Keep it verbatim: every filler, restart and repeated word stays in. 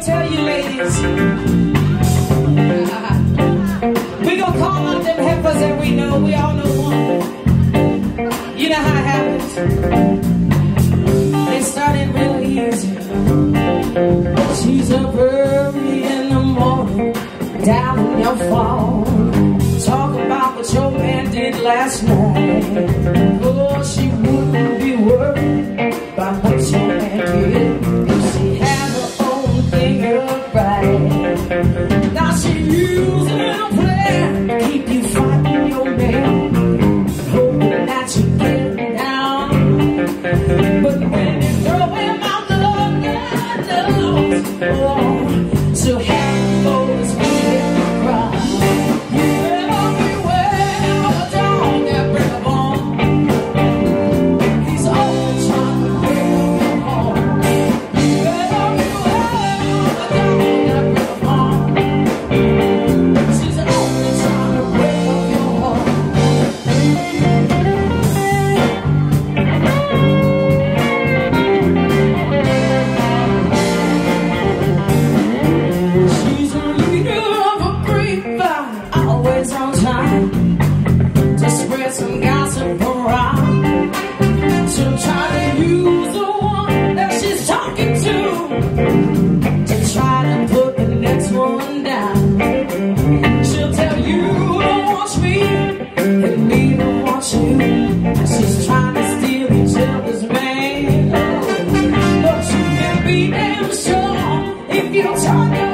tell you ladies, we gonna call up them heifers that we know. We all know one. You know how it happens. It started real easy. She's up early in the morning, down in your phone, talk about what your man did last night. Oh, she wouldn't be worried about what your man did. She had her own finger right. Now she using a plan to keep you fighting your man, hoping that you get down. But when you throw him out the window, oh, she'll have to go as we hit the ground. You better beware of the dog that bring a bone. He's always trying to break up your home. You better beware of the dog that bring a bone. She's always trying to break up your home. She's a leader of a grapevine, always on time to spread some gossip around. She'll try to use the one that she's talking to to try to put the next one down. She'll tell you don't want me and me don't want you. She's trying to steal each other's man. But you can be damn sure if you turn your